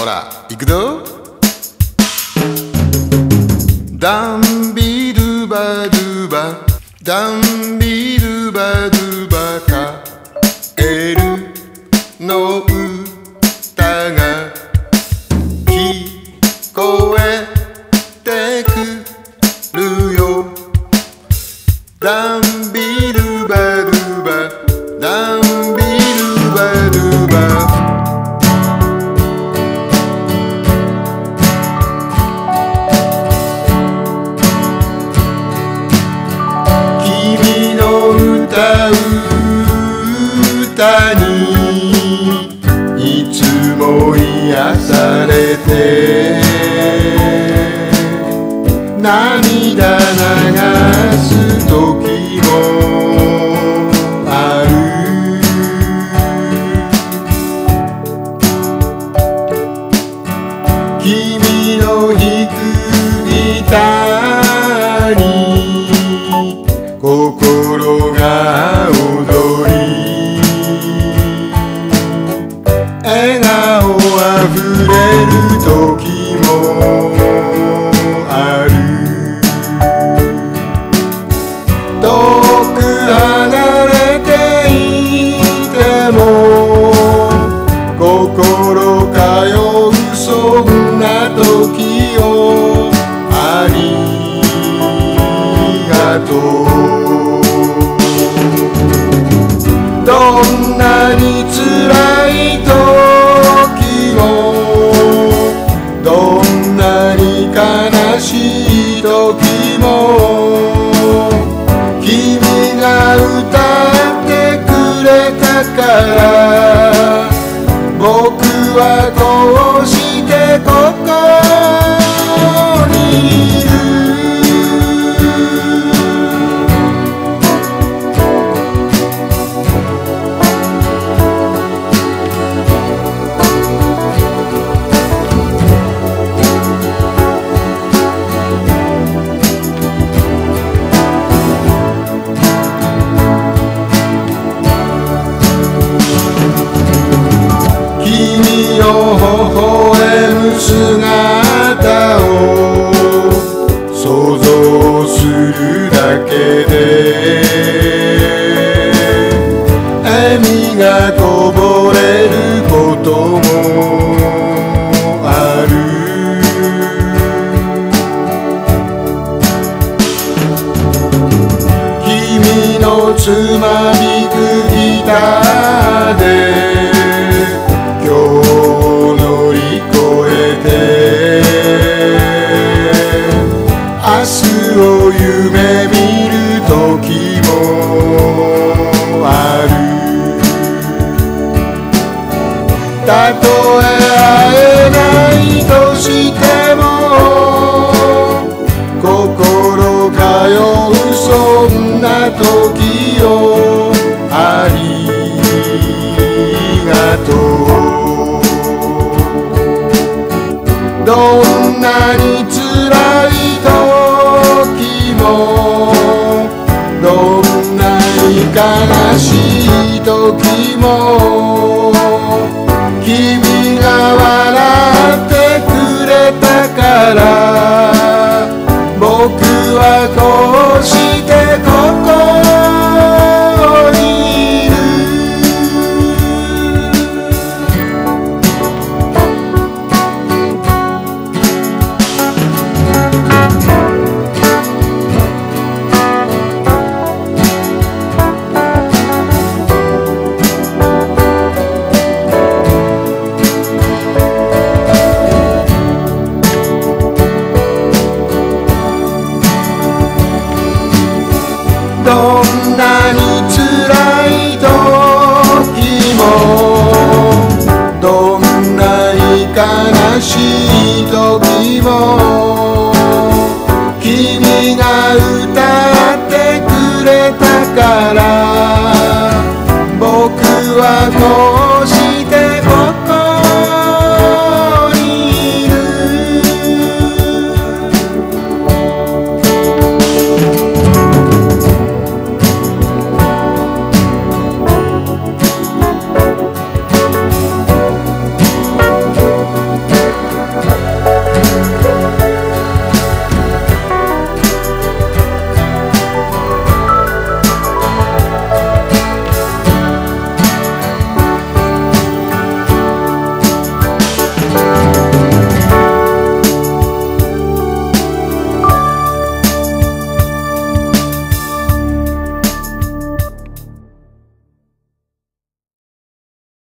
ほら行くぞ。ダンビルバドゥバダンビルバドゥバかエルの歌が聞こえてくるよ。ダンビルバドゥバダンビルバドゥバ君の歌う歌にいつも癒されて涙流す時もある。君の弾くギターに心が踊り笑顔あふれる時もある。遠く離れていても心通うそんな時をありがとう。どんなに辛い時もどんなに悲しい時も君が歌ってくれたから僕はこうしてここにいる。君の微笑む姿を想像するだけで笑みがこぼれることもある。君のつまびくギターで今日乗り越えて明日を夢見る時もある。たとえ会えないとしても心通うそんな時をありがとう。どんなに辛い時もどんなに悲しい時も君が笑ってくれたから僕はこうしてここにいる。どんなに辛い時もどんなに悲しい時も君が歌ってくれたから僕はこう